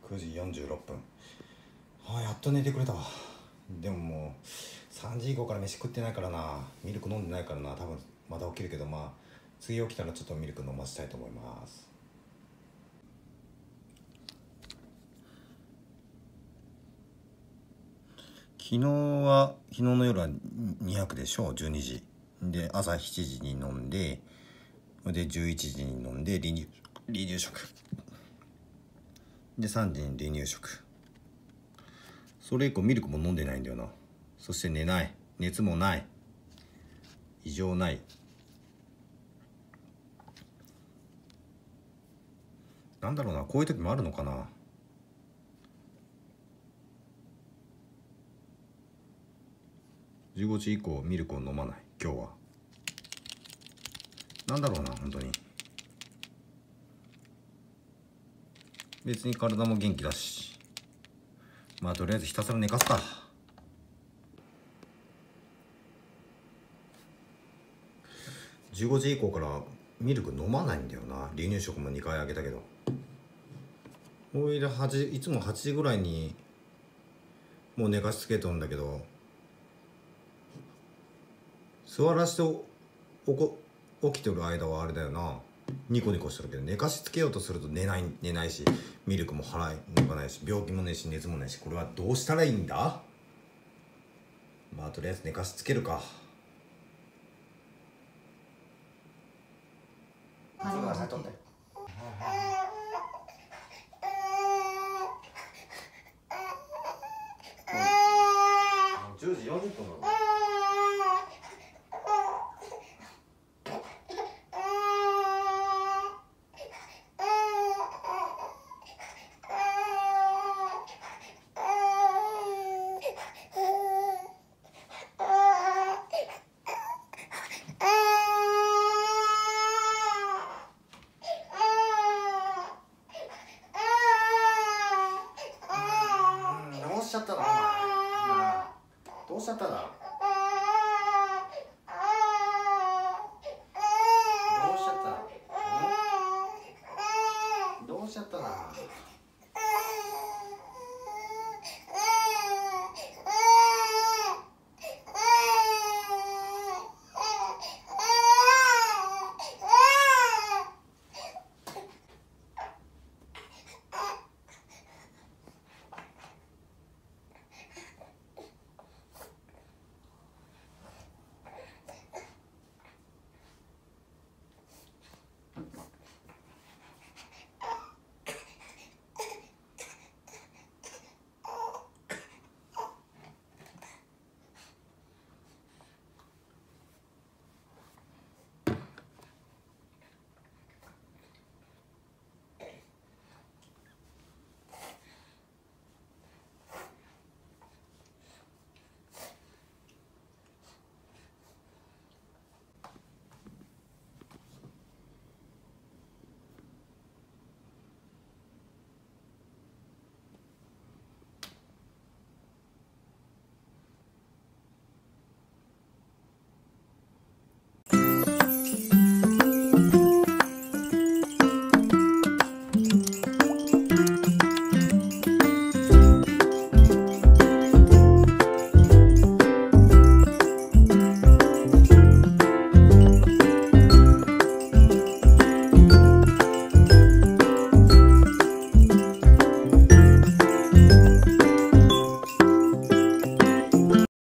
9時46分。やっと寝てくれたわ。でももう3時以降から飯食ってないからな、ミルク飲んでないからな、多分また起きるけど、次起きたらちょっとミルク飲ませたいと思います。昨日の夜は200でしょ。12時で朝7時に飲んで、で11時に飲んで離乳食で3時に離乳食、それ以降ミルクも飲んでないんだよな。そして寝ない、熱もない、異常ない。なんだろうな、こういう時もあるのかな。15時以降ミルクを飲まない今日は。なんだろうな、本当に。別に体も元気だし、とりあえずひたすら寝かすか。15時以降からミルク飲まないんだよな。離乳食も2回あげたけど、おいでいつも8時ぐらいにもう寝かしつけとるんだけど、座らして起きてる間はあれだよな、ニコニコしてるけど、寝かしつけようとすると寝ないし、ミルクも腹抜かないし、病気もねえし熱もないし、これはどうしたらいいんだ。とりあえず寝かしつけるか。10時40分なの。どうしちゃったのお前。どうしちゃったんだ。どうしちゃったんだ。